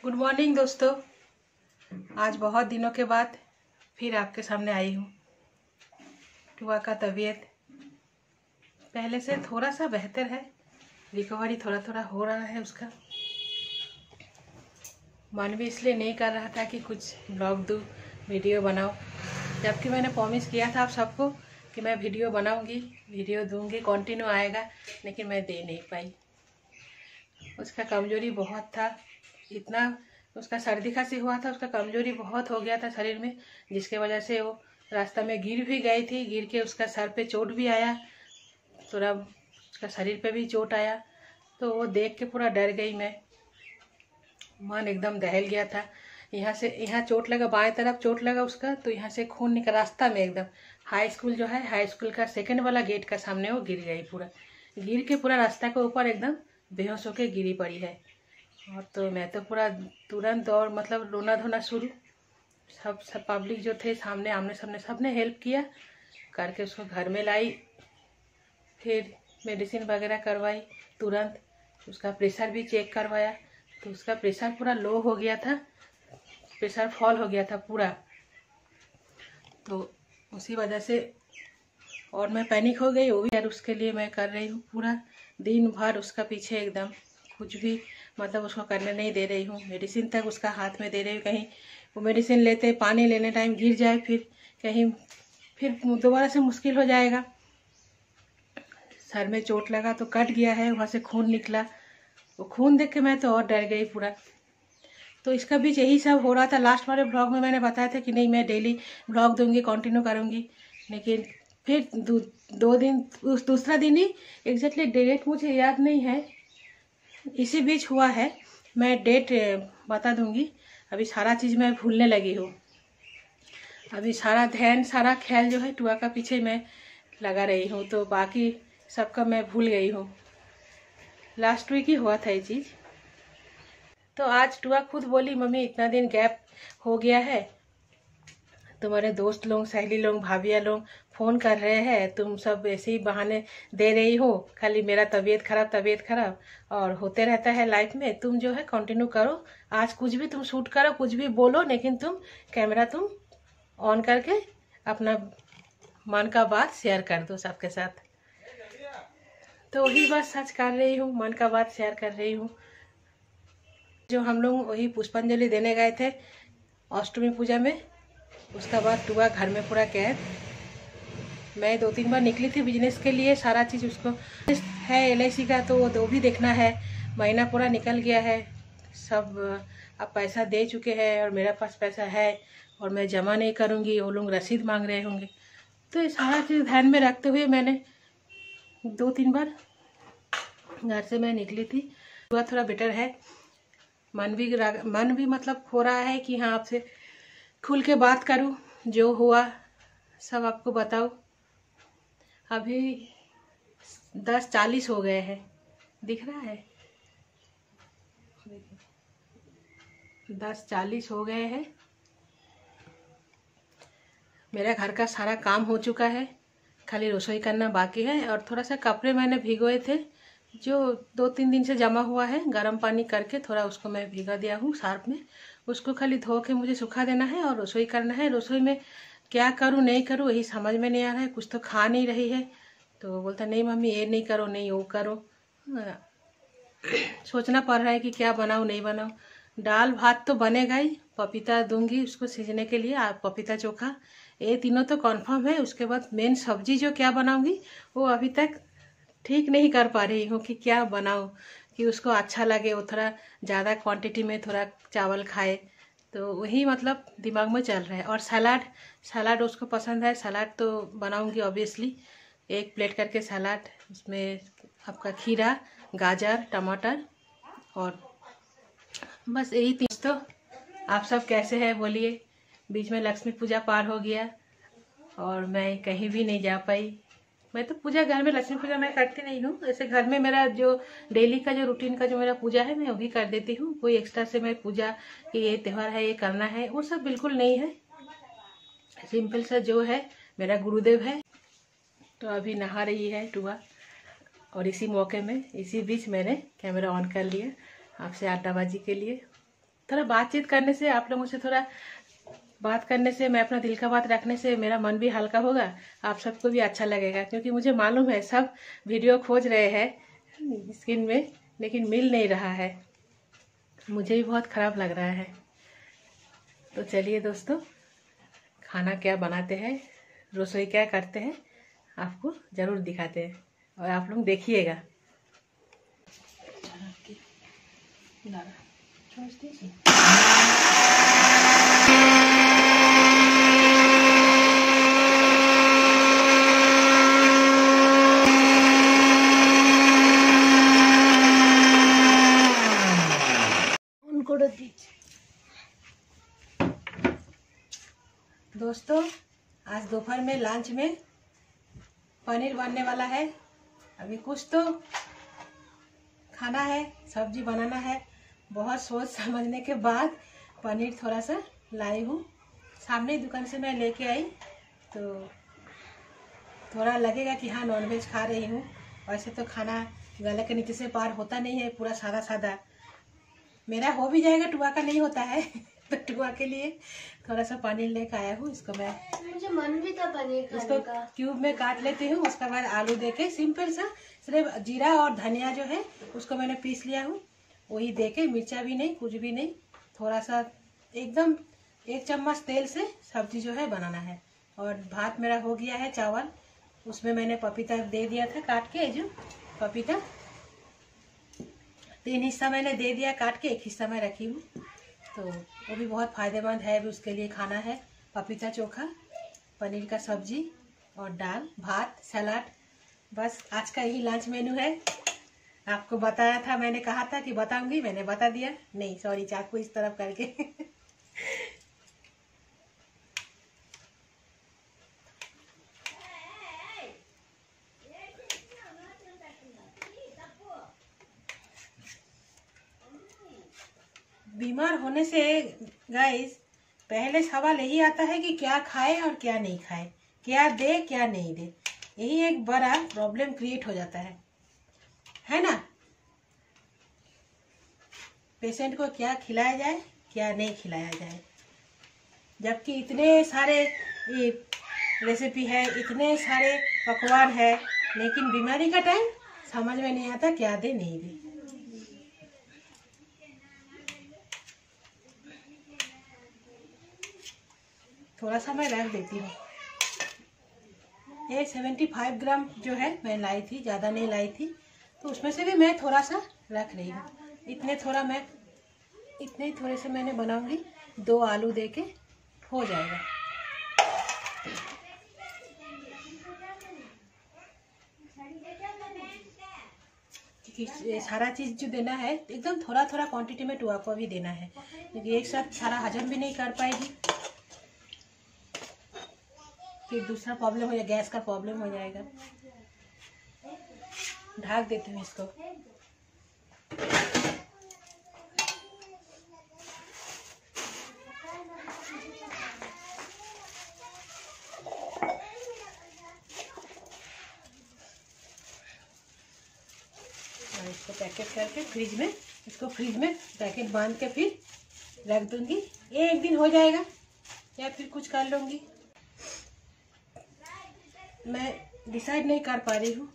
Good morning दोस्तों। आज बहुत दिनों के बाद फिर आपके सामने आई हूँ। टुआ का तबीयत पहले से थोड़ा सा बेहतर है, रिकवरी थोड़ा थोड़ा हो रहा है उसका। मन भी इसलिए नहीं कर रहा था कि कुछ ब्लॉग दूँ, वीडियो बनाऊँ, जबकि मैंने प्रॉमिस किया था आप सबको कि मैं वीडियो बनाऊँगी, वीडियो दूँगी, कंटिन्यू आएगा, लेकिन मैं दे नहीं पाई। उसका कमज़ोरी बहुत था, इतना उसका सर्दी खांसी हुआ था, उसका कमज़ोरी बहुत हो गया था शरीर में, जिसके वजह से वो रास्ता में गिर भी गई थी। गिर के उसका सर पे चोट भी आया, थोड़ा उसका शरीर पे भी चोट आया। तो वो देख के पूरा डर गई मैं, मन एकदम दहल गया था। यहाँ चोट लगा, बाएं तरफ चोट लगा उसका, तो यहाँ से खून निकल रास्ता में एकदम। हाई स्कूल जो है, हाई स्कूल का सेकंड वाला गेट का सामने वो गिर गई, पूरा गिर के पूरा रास्ता के ऊपर एकदम बेहोश होके गिरी पड़ी है। और तो मैं तो पूरा तुरंत और मतलब रोना धोना शुरू। सब पब्लिक जो थे सामने, आमने सामने, सबने हेल्प किया करके उसको घर में लाई। फिर मेडिसिन वगैरह करवाई तुरंत। उसका प्रेशर भी चेक करवाया, तो उसका प्रेशर पूरा लो हो गया था, प्रेशर फॉल हो गया था पूरा। तो उसी वजह से और मैं पैनिक हो गई, वो भी यार उसके लिए मैं कर रही हूँ पूरा दिन भर उसका पीछे एकदम, कुछ भी मतलब उसको करने नहीं दे रही हूँ। मेडिसिन तक उसका हाथ में दे रही हूँ, कहीं वो मेडिसिन लेते पानी लेने टाइम गिर जाए, फिर दोबारा से मुश्किल हो जाएगा। सर में चोट लगा तो कट गया है, वहाँ से खून निकला। वो खून देख के मैं तो और डर गई पूरा। तो इसका भी यही सब हो रहा था। लास्ट वाले ब्लॉग में मैंने बताया था कि नहीं मैं डेली ब्लॉग दूंगी, कंटिन्यू करूंगी, लेकिन फिर दो दिन, उस दूसरा दिन ही एग्जैक्टली डेट मुझे याद नहीं है, इसी बीच हुआ है। मैं डेट बता दूंगी। अभी सारा चीज़ मैं भूलने लगी हूँ। अभी सारा ध्यान, सारा ख्याल जो है टुआ का पीछे मैं लगा रही हूँ, तो बाकी सबका मैं भूल गई हूँ। लास्ट वीक ही हुआ था ये चीज़। तो आज टुआ खुद बोली, मम्मी इतना दिन गैप हो गया है, तुम्हारे दोस्त लोग, सहेली लोग, भाभिया लोग फ़ोन कर रहे हैं, तुम सब ऐसे ही बहाने दे रही हो, खाली मेरा तबीयत खराब और होते रहता है लाइफ में। तुम जो है कंटिन्यू करो, आज कुछ भी तुम शूट करो, कुछ भी बोलो, लेकिन तुम कैमरा तुम ऑन करके अपना मन का बात शेयर कर दो सबके साथ। तो वही बात सच कर रही हूँ, मन का बात शेयर कर रही हूँ। जो हम लोग वही पुष्पांजलि देने गए थे अष्टमी पूजा में, उसका बाद टुआ घर में पूरा कैद। मैं 2-3 बार निकली थी बिजनेस के लिए, सारा चीज़ उसको है LIC का, तो वो भी देखना है। महीना पूरा निकल गया है, सब अब पैसा दे चुके हैं और मेरे पास पैसा है और मैं जमा नहीं करूँगी, वो लोग रसीद मांग रहे होंगे। तो ये सारा चीज़ ध्यान में रखते हुए मैंने 2-3 बार घर से मैं निकली थी। थोड़ा बेटर है, मन भी मतलब हो रहा है कि हाँ आपसे खुल के बात करूं, जो हुआ सब आपको बताऊं। अभी 10:40 हो गए हैं, दिख रहा है, 10:40 हो गए हैं। मेरा घर का सारा काम हो चुका है, खाली रसोई करना बाकी है। और थोड़ा सा कपड़े मैंने भिगोए थे, जो 2-3 दिन से जमा हुआ है, गर्म पानी करके थोड़ा उसको मैं भिगा दिया हूँ सार्फ में। उसको खाली धो के मुझे सुखा देना है और रसोई करना है। रसोई में क्या करूँ नहीं करूँ यही समझ में नहीं आ रहा है। कुछ तो खा नहीं रही है, तो बोलता नहीं मम्मी ये नहीं करो, नहीं वो करो। सोचना पड़ रहा है कि क्या बनाऊँ नहीं बनाऊँ। दाल भात तो बनेगा ही, पपीता दूंगी उसको सीजने के लिए, पपीता चोखा, ये तीनों तो कंफर्म है। उसके बाद मेन सब्जी जो क्या बनाऊंगी वो अभी तक ठीक नहीं कर पा रही हूँ कि क्या बनाऊँ कि उसको अच्छा लगे, वो थोड़ा ज़्यादा क्वांटिटी में थोड़ा चावल खाए, तो वही मतलब दिमाग में चल रहा है। और सलाद उसको पसंद है, सलाद तो बनाऊंगी ऑब्वियसली। 1 प्लेट करके सलाद, उसमें आपका खीरा, गाजर, टमाटर, और बस यही 3। तो आप सब कैसे हैं बोलिए। बीच में लक्ष्मी पूजा पार हो गया और मैं कहीं भी नहीं जा पाई। मैं तो पूजा घर में, लक्ष्मी पूजा मैं करती नहीं हूँ, ऐसे घर में मेरा जो डेली का जो रूटीन का जो मेरा पूजा है मैं वही कर देती हूँ। कोई एक्स्ट्रा से मैं पूजा कि ये त्यौहार है ये करना है, वो सब बिल्कुल नहीं है। सिंपल सा जो है मेरा गुरुदेव है। तो अभी नहा रही है टुआ, और इसी मौके में, इसी बीच मैंने कैमरा ऑन कर लिया आपसे आटाबाजी के लिए। थोड़ा बातचीत करने से, आप लोगों से थोड़ा बात करने से, मैं अपना दिल का बात रखने से मेरा मन भी हल्का होगा, आप सबको भी अच्छा लगेगा। क्योंकि मुझे मालूम है सब वीडियो खोज रहे हैं स्क्रीन में, लेकिन मिल नहीं रहा है, मुझे भी बहुत ख़राब लग रहा है। तो चलिए दोस्तों, खाना क्या बनाते हैं, रसोई क्या करते हैं, आपको ज़रूर दिखाते हैं और आप लोग देखिएगा। दोस्तों, आज दोपहर में लंच में पनीर बनने वाला है। अभी कुछ तो खाना है, सब्जी बनाना है। बहुत सोच समझने के बाद पनीर थोड़ा सा लाई हूँ, सामने दुकान से मैं लेके आई, तो थोड़ा लगेगा कि हाँ नॉनवेज खा रही हूँ। वैसे तो खाना गले के नीचे से पार होता नहीं है, पूरा सादा सादा मेरा हो भी जाएगा, टुआ का नहीं होता है तो टुआ के लिए थोड़ा सा पनीर लेकर आया हूँ। इसको मैं, मुझे मन भी था पनीर खाने का। क्यूब में काट लेती हूँ, उसके बाद आलू देके सिंपल सा, सिर्फ जीरा और धनिया जो है उसको मैंने पीस लिया हूँ, वही देके, मिर्चा भी नहीं, कुछ भी नहीं, थोड़ा सा एकदम 1 चम्मच तेल से सब्जी जो है बनाना है। और भात मेरा हो गया है, चावल, उसमें मैंने पपीता दे दिया था काट के, जो पपीता 3 हिस्सा मैंने दे दिया काट के, 1 हिस्सा मैं रखी हूँ। तो वो भी बहुत फ़ायदेमंद है, भी उसके लिए खाना है। पपीता चोखा, पनीर का सब्जी और दाल, भात, सलाद, बस आज का यही लंच मेनू है। आपको बताया था, मैंने कहा था कि बताऊंगी, मैंने बता दिया, नहीं सॉरी, चाकू इस तरफ करके बीमार होने से गाइस पहले सवाल यही आता है कि क्या खाए और क्या नहीं खाए, क्या दे क्या नहीं दे, यही एक बड़ा प्रॉब्लम क्रिएट हो जाता है ना। पेशेंट को क्या खिलाया जाए, क्या नहीं खिलाया जाए, जबकि इतने सारे ये रेसिपी है, इतने सारे पकवान है, लेकिन बीमारी का टाइम समझ में नहीं आता क्या दे नहीं दे। थोड़ा सा मैं रख देती हूँ। ये 75 ग्राम जो है मैं लाई थी, ज़्यादा नहीं लाई थी, तो उसमें से भी मैं थोड़ा सा रख रही हूँ। इतने थोड़े से मैंने बनाऊंगी, 2 आलू देके हो जाएगा। क्योंकि सारा चीज़ जो देना है एकदम थोड़ा थोड़ा क्वांटिटी में टुआ को भी देना है, क्योंकि एक साथ सारा हजम भी नहीं कर पाएगी, फिर दूसरा प्रॉब्लम हो जाएगा, गैस का प्रॉब्लम हो जाएगा। ढक देती हूँ इसको। और इसको पैकेट करके फ्रिज में, इसको फ्रिज में पैकेट बांध के फिर रख दूंगी। 1 दिन हो जाएगा या फिर कुछ कर लूँगी, मैं डिसाइड नहीं कर पा रही हूँ।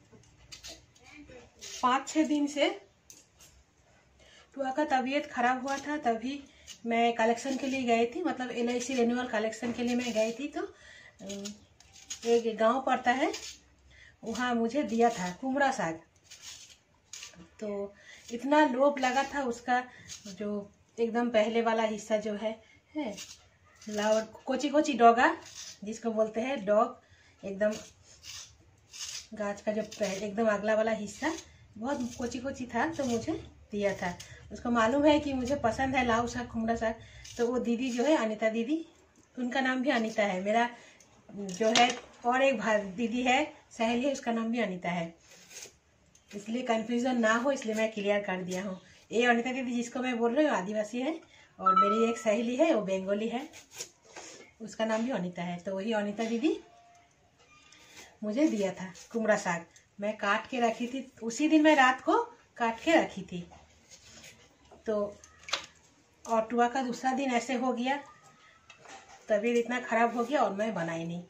5-6 दिन से टुआ का तबीयत खराब हुआ था, तभी मैं कलेक्शन के लिए गई थी, मतलब LIC रिन्यूअल कलेक्शन के लिए मैं गई थी। तो एक गांव पड़ता है, वहाँ मुझे दिया था कुमड़ा साग, तो इतना लोभ लगा था उसका, जो एकदम पहले वाला हिस्सा जो है लावर कोची कोची डोगा जिसको बोलते हैं, डॉग, एकदम गाछ का जो एकदम अगला वाला हिस्सा बहुत कोची कोची था, तो मुझे दिया था। उसको मालूम है कि मुझे पसंद है लाऊ साग, कुमड़ा साग, तो वो दीदी जो है अनीता दीदी, उनका नाम भी अनीता है, मेरा जो है और एक दीदी है सहेली है, उसका नाम भी अनीता है, इसलिए कंफ्यूजन ना हो इसलिए मैं क्लियर कर दिया हूँ। ये अनीता दीदी जिसको मैं बोल रही हूँ आदिवासी है, और मेरी एक सहेली है वो बंगाली है, उसका नाम भी अनीता है। तो वही अनीता दीदी मुझे दिया था कुमड़ा साग, मैं काट के रखी थी, उसी दिन मैं रात को काट के रखी थी। तो और टुआ का दूसरा दिन ऐसे हो गया, तबीयत इतना खराब हो गया और मैं बनाई नहीं।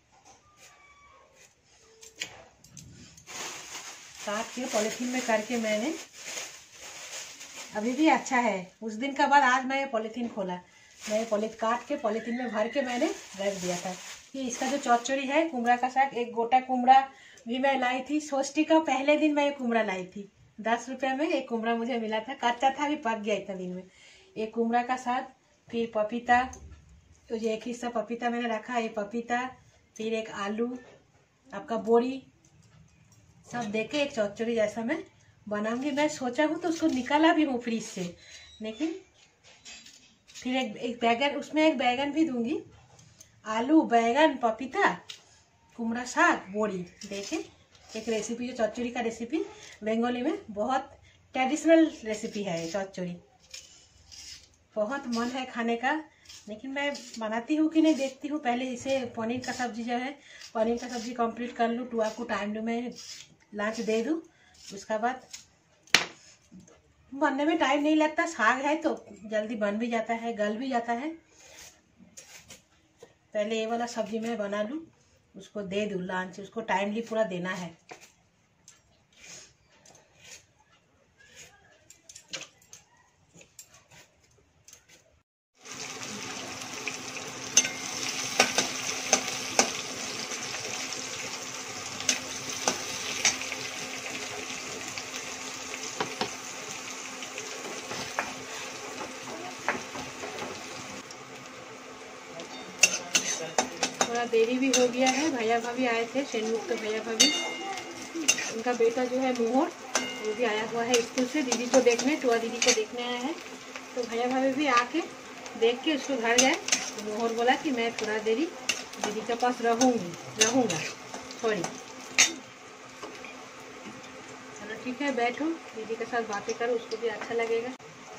काट के पॉलीथीन में करके मैंने, अभी भी अच्छा है। उस दिन का बाद आज मैं पॉलीथीन खोला, मैं पॉलीथीन काट के पॉलीथीन में भर के मैंने रख दिया था कि इसका जो चौचौरी है, कुमड़ा का साग, एक गोटा कुमड़ा भी मैं लाई थी। षष्ठी का पहले दिन मैं ये कुमड़ा लाई थी, 10 रुपये में एक कुमड़ा मुझे मिला था, कच्चा था, भी पक गया इतना दिन में। एक कुमड़ा का साग, फिर पपीता, तो ये एक हिस्सा पपीता मैंने रखा, ये पपीता, फिर एक आलू, आपका बोरी, सब देके एक चौचौरी जैसा मैं बनाऊंगी। मैं सोचा हूँ तो उसको निकाला भी हूँ फ्रिज से, लेकिन फिर एक बैगन, उसमें एक बैगन भी दूंगी। आलू, बैगन, पपीता, कुमड़ा साग, बोरी देखे एक रेसिपी, जो चौचौरी का रेसिपी बंगाली में बहुत ट्रेडिशनल रेसिपी है। चौचौरी बहुत मन है खाने का, लेकिन मैं बनाती हूँ कि नहीं देखती हूँ। पहले इसे पनीर का सब्जी जो है, पनीर का सब्जी कंप्लीट कर लूँ, टुआ को टाइम दूँ, मैं लंच दे दूँ, उसका बाद बनने में टाइम नहीं लगता। साग है तो जल्दी बन भी जाता है, गल भी जाता है। पहले ये वाला सब्जी मैं बना लूँ, उसको दे दूँ लंच, उसको टाइमली पूरा देना है। थोड़ा देरी भी हो गया है। भैया भाभी आए थे, शेनमुख के भैया भाभी, उनका बेटा जो है मोहर, वो भी आया हुआ है स्कूल से दीदी को देखने, टुआ दीदी को देखने आया है। तो भैया भाभी भी आके देख के उसको घर गए। तो मोहर बोला कि मैं थोड़ा देरी दीदी के पास रहूँगा थोड़ी। चलो ठीक है, बैठो, दीदी के साथ बातें करो, उसको भी अच्छा लगेगा।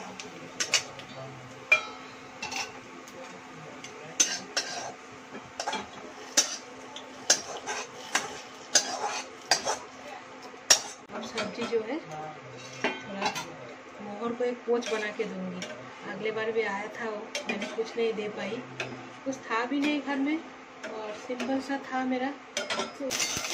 सब्जी जो है थोड़ा मोहर को एक पोच बना के दूंगी। अगले बार भी आया था वो, मैंने कुछ नहीं दे पाई, कुछ था भी नहीं घर में और सिंपल सा था मेरा। तो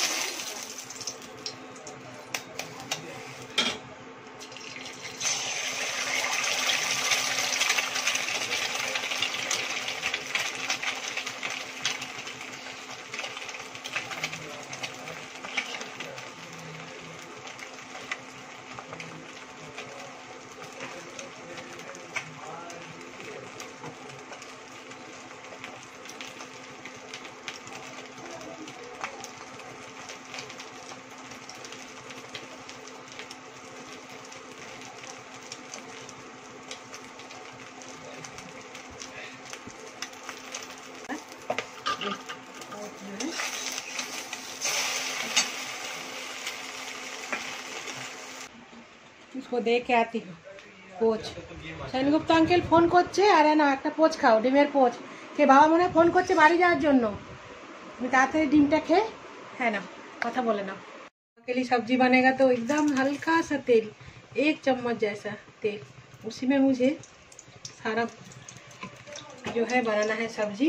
उसको दे के आती हूँ पोच। সেনগুপ্ত আঙ্কেল ফোন করছে, আরে না একটা পোচ খাও, ডিমের পোচ কে বাবা মনে ফোন করছে বাড়ি যাওয়ার জন্য। তুমি তাড়াতাড়ি ডিমটা খেয়ে, है ना, কথা बोले ना। अकेली सब्जी बनेगा तो एकदम हल्का सा तेल, 1 चम्मच जैसा तेल, उसी में मुझे सारा जो है बनाना है सब्जी।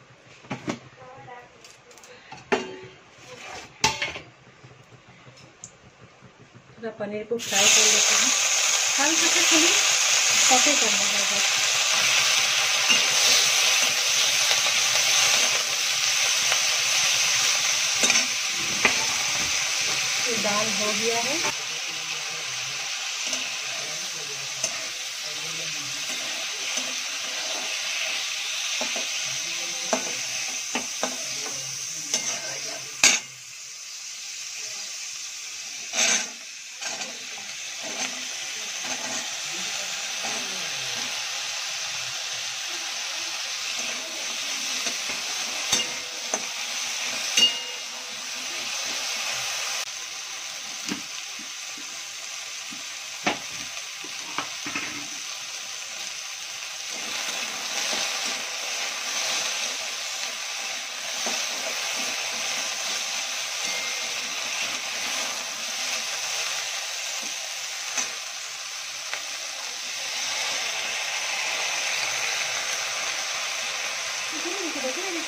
थोड़ा पनीर को फ्राई कर लेते हैं, हल्का सा खाली सौटे करना है बस। दाल हो गया है,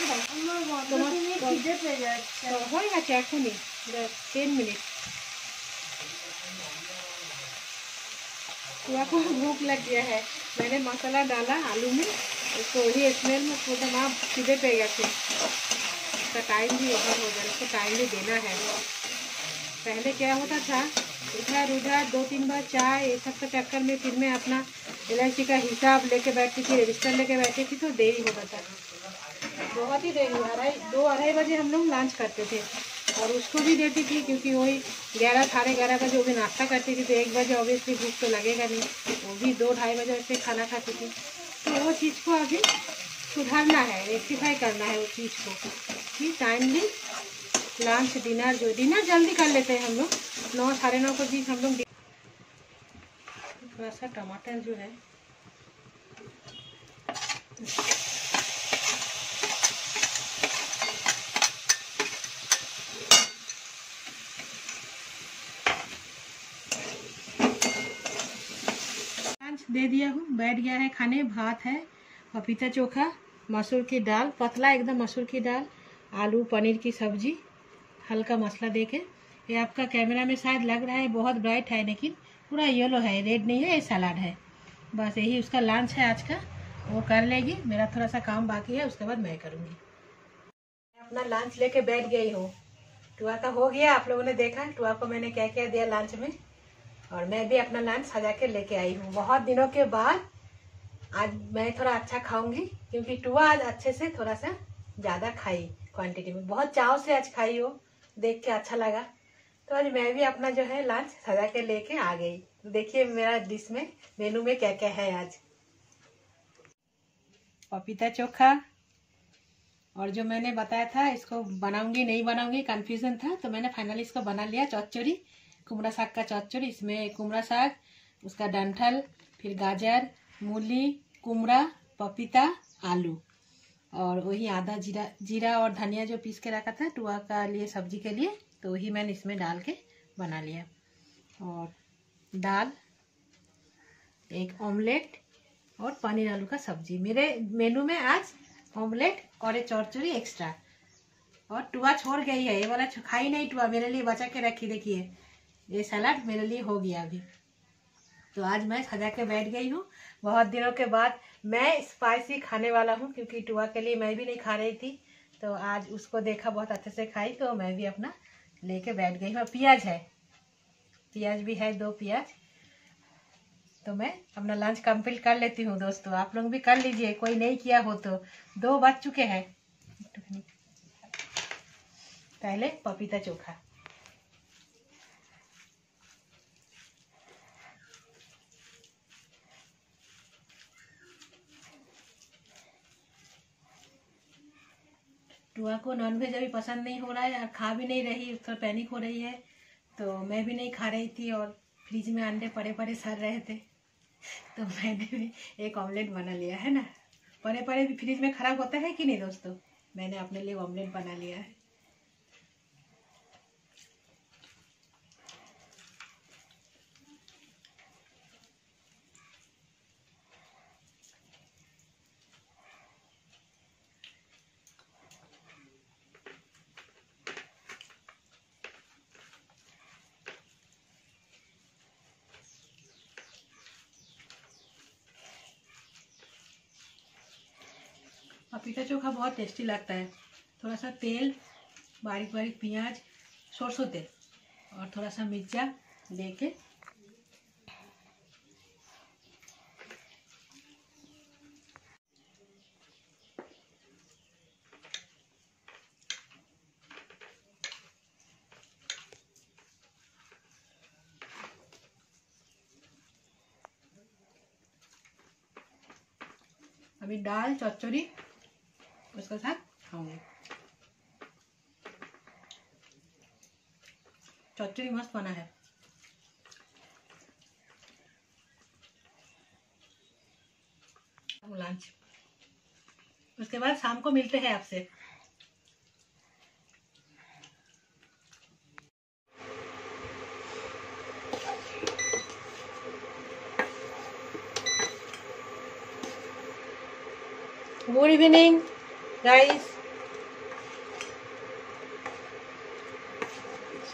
খিদে পেয়ে যাচ্ছে। হয়ে গেছে এখনই 10 मिनट। तुआ को भूख लग गया है, मैंने मसाला डाला आलू में, उसको वही स्मेल में थोड़ा वहाँ খিদে पे गया थे। उसका टाइम भी ओवर हो गया, उसको टाइम भी देना है। पहले क्या होता था, इधर उधर 2-3 बार चाय ये सब के चक्कर में फिर मैं अपना LIC का हिसाब लेके बैठती थी, रजिस्टर लेके बैठती थी, तो देरी होता था, बहुत ही देरी। 2-2:30 बजे हम लोग लंच करते थे, और उसको भी देती थी क्योंकि वही 11-11:30 बजे वो भी नाश्ता करती थी, तो 1 बजे ऑब्वियसली भूख तो लगेगा नहीं, वो भी 2-2:30 बजे से खाना खाती थी। तो वो चीज़ को अभी सुधारना है, रेक्टिफाई करना है वो चीज़ को कि टाइमली लंच डिनर जल्दी कर लेते हैं हम लोग, 9-9:30 के बीच हम लोग। थोड़ा सा टमाटर जो है दे दिया हूँ, बैठ गया है खाने। भात है, पपीता चोखा, मसूर की दाल, पतला एकदम मसूर की दाल, आलू पनीर की सब्जी, हल्का मसाला देके। ये आपका कैमरा में शायद लग रहा है बहुत ब्राइट है, लेकिन पूरा येलो है, रेड नहीं है, ये सलाद है। बस यही उसका लंच है आज का, वो कर लेगी। मेरा थोड़ा सा काम बाकी है, उसके बाद मैं करूँगी। अपना लंच लेके बैठ गई हूँ। टुआ का हो गया, आप लोगों ने देखा टुआ को मैंने क्या क्या दिया लंच में, और मैं भी अपना लंच सजा के लेके आई हूँ। बहुत दिनों के बाद आज मैं थोड़ा अच्छा खाऊंगी, क्योंकि टुआ आज अच्छे से थोड़ा सा ज़्यादा खाई क्वांटिटी में, बहुत चाव से आज खाई हो, देख के अच्छा लगा। तो आज मैं भी अपना जो है लंच सजा के लेके आ गई। देखिए मेरा डिश में मेनू में क्या क्या है आज। पपीता चोखा, और जो मैंने बताया था इसको बनाऊंगी नहीं बनाऊंगी कंफ्यूजन था, तो मैंने फाइनली इसको बना लिया। चौचौरी, कुमड़ा साग का चौचौरी। इसमें कुमड़ा साग, उसका डंठल, फिर गाजर, मूली, कुमड़ा, पपीता, आलू, और वही आधा जीरा और धनिया जो पीस के रखा था टुआ का लिए सब्जी के लिए, तो वही मैंने इसमें डाल के बना लिया। और दाल, एक ऑमलेट और पनीर आलू का सब्जी। मेरे मेनू में आज ऑमलेट और एक चौचौरी एक्स्ट्रा। और टुआ छोड़ गई है, ये वाला खाई नहीं टुआ, मेरे लिए बचा के रखी। देखिए ये सलाद मेरे लिए हो गया अभी। तो आज मैं सजा के बैठ गई हूँ। बहुत दिनों के बाद मैं स्पाइसी खाने वाला हूँ, क्योंकि टुआ के लिए मैं भी नहीं खा रही थी, तो आज उसको देखा बहुत अच्छे से खाई, तो मैं भी अपना लेके बैठ गई हूँ। प्याज है, प्याज भी है, 2 प्याज। तो मैं अपना लंच कंप्लीट कर लेती हूँ दोस्तों, आप लोग भी कर लीजिए, कोई नहीं किया हो तो। 2 बज चुके हैं। पहले पपीता चोखा, टुआ को नॉनवेज अभी पसंद नहीं हो रहा है, और खा भी नहीं रही, थोड़ा पैनिक हो रही है, तो मैं भी नहीं खा रही थी, और फ्रिज में अंडे पड़े पड़े सड़ रहे थे, तो मैंने भी एक ऑमलेट बना लिया है ना। पड़े पड़े भी फ्रिज में खराब होता है कि नहीं दोस्तों, मैंने अपने लिए ऑमलेट बना लिया है। पपीता चोखा बहुत टेस्टी लगता है। थोड़ा सा तेल, बारीक बारीक प्याज, सरसों तेल और थोड़ा सा मिर्चा लेके अभी दाल चौचौरी उसके साथ खाऊंगी। चौचौरी मस्त बना है। लंच उसके बाद शाम को मिलते हैं आपसे। गुड इवनिंग गाइस,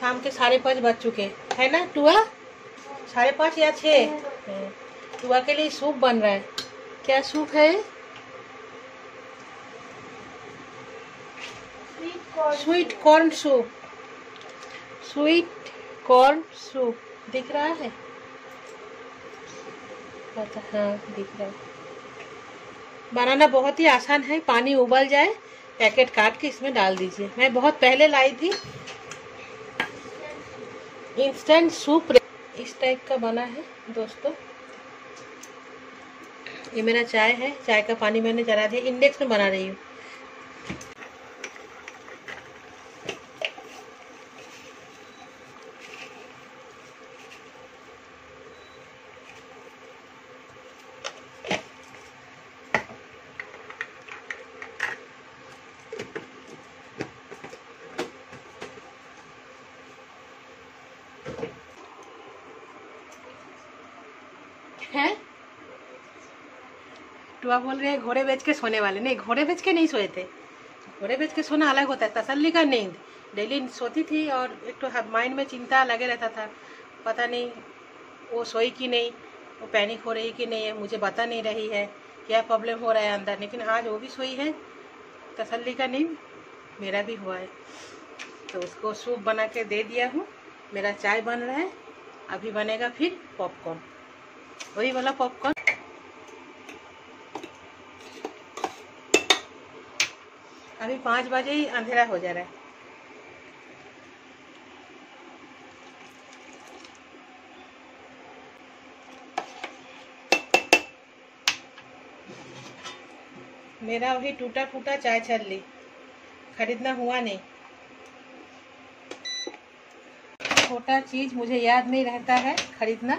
शाम के 5:30 बज चुके है ना टुआ, 5:30 या 6। टुआ के लिए सूप बन रहा है। क्या सूप है? Sweet corn soup. Sweet corn soup दिख रहा है? अच्छा हाँ दिख रहा है। बनाना बहुत ही आसान है। पानी उबल जाए, पैकेट काट के इसमें डाल दीजिए। मैं बहुत पहले लाई थी। इंस्टेंट सूप इस टाइप का बना है दोस्तों। ये मेरा चाय है। चाय का पानी मैंने जला दिया। इंडेक्स में बना रही हूँ। है टुआ बोल रहे हैं घोड़े बेच के सोने वाले। नहीं, घोड़े बेच के नहीं सोए थे। घोड़े बेच के सोना अलग होता है। तसल्ली का नींद। डेली सोती थी और एक तो माइंड में चिंता लगे रहता था, पता नहीं वो सोई कि नहीं, वो पैनिक हो रही कि नहीं है, मुझे बता नहीं रही है, क्या प्रॉब्लम हो रहा है अंदर। लेकिन आज वो भी सोई है। तसल्ली का नींद मेरा भी हुआ है। तो उसको सूप बना के दे दिया हूँ। मेरा चाय बन रहा है। अभी बनेगा फिर पॉपकॉर्न, वही वाला पॉपकॉर्न। अभी 5 बजे ही अंधेरा हो जा रहा है। मेरा वही टूटा फूटा चाय छल्ली खरीदना हुआ नहीं। छोटा चीज मुझे याद नहीं रहता है खरीदना।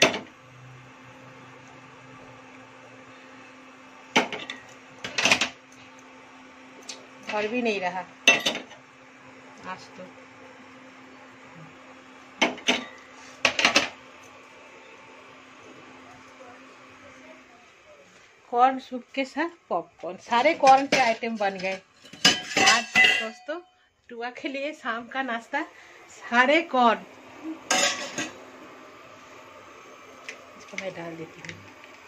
और भी नहीं रहा आज तो। कॉर्न सूप के साथ पॉपकॉर्न, सारे कॉर्न के आइटम बन गए आज दोस्तों। टुआ के लिए शाम का नाश्ता सारे कॉर्न। इसको मैं डाल देती हूँ।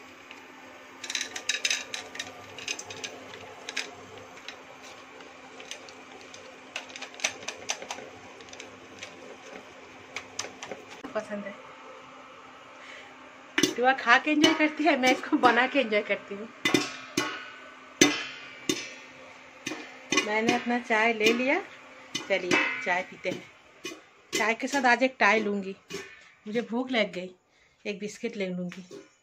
पसंद है। टुआ खा के एंजॉय करती है, मैं इसको बना के एंजॉय करती हूँ। मैंने अपना चाय ले लिया। चलिए चाय पीते हैं। चाय के साथ आज एक टाई लूंगी। मुझे भूख लग गई, एक बिस्किट ले लूंगी।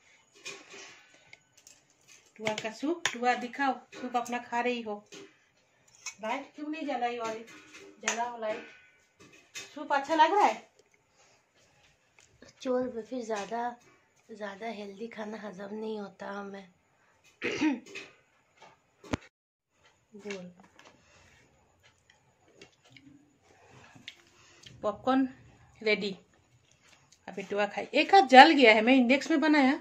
टुआ का सूप। टुआ दिखाओ सूप अपना खा रही हो। लाइट क्यों नहीं जलाई वाली? जलाओ लाइट। सूप अच्छा लग रहा है? चोल में फिर ज्यादा हेल्दी खाना हजम नहीं होता हमें। बोल। Popcorn ready. अभी टुआ खाई। एक हाथ जल गया है। मैं इंडेक्स में बनाया।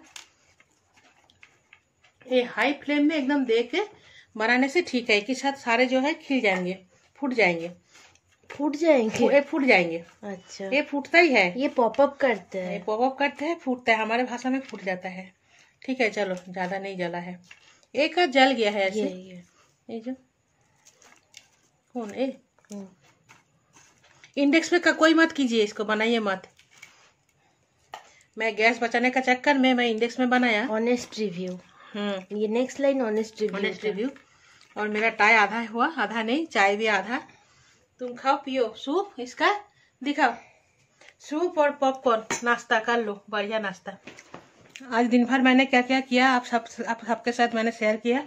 ये हाई फ्लेम में एकदम दे के बनाने से ठीक है। एक ही साथ सारे जो है खिल जाएंगे, फूट जाएंगे। फूट जाएंगे? ये फूट जाएंगे। अच्छा, ये फूटता ही है। ये पॉपअप करते हैं। ये पॉपअप करते हैं, फूटता है। हमारे भाषा में फूट जाता है। ठीक है चलो, ज्यादा नहीं जला है। एक हाथ जल गया है ऐसे। ये जो कौन है? इंडेक्स में का कोई मत कीजिए, इसको बनाइए मत। मैं गैस बचाने का चक्कर में मैं इंडेक्स में बनाया। Honest review. ये next line honest review. Honest review. और मेरा टाई आधा हुआ, आधा नहीं, चाय भी आधा। तुम खाओ पियो सूप। इसका दिखाओ। सूप और पॉपकॉर्न नाश्ता कर लो, बढ़िया नाश्ता। आज दिन भर मैंने क्या क्या किया आप सबके साथ मैंने शेयर किया।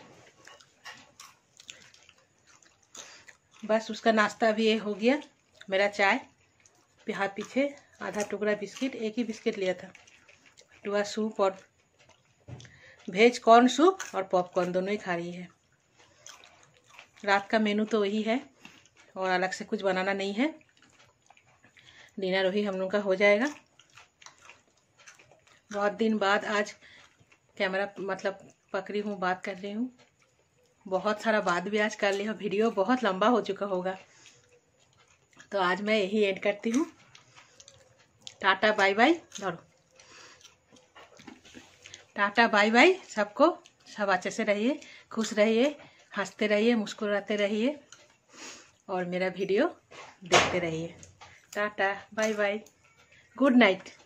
बस उसका नाश्ता भी ये हो गया। मेरा चाय हाथ पीछे, आधा टुकड़ा बिस्किट, एक ही बिस्किट लिया था। टुआ सूप और वेज कॉर्न सूप और पॉपकॉर्न दोनों ही खा रही है। रात का मेनू तो वही है और अलग से कुछ बनाना नहीं है। डिनर वही हम लोग का हो जाएगा। बहुत दिन बाद आज कैमरा पकड़ी हूँ, बात कर रही हूँ। बहुत सारा बात भी आज कर लिया। वीडियो बहुत लंबा हो चुका होगा तो आज मैं यही एंड करती हूँ। टाटा बाय बाय। धरो, टाटा बाय बाय सबको। सब अच्छे से रहिए, खुश रहिए, हंसते रहिए, मुस्कुराते रहिए और मेरा वीडियो देखते रहिए। टाटा बाय बाय, गुड नाइट।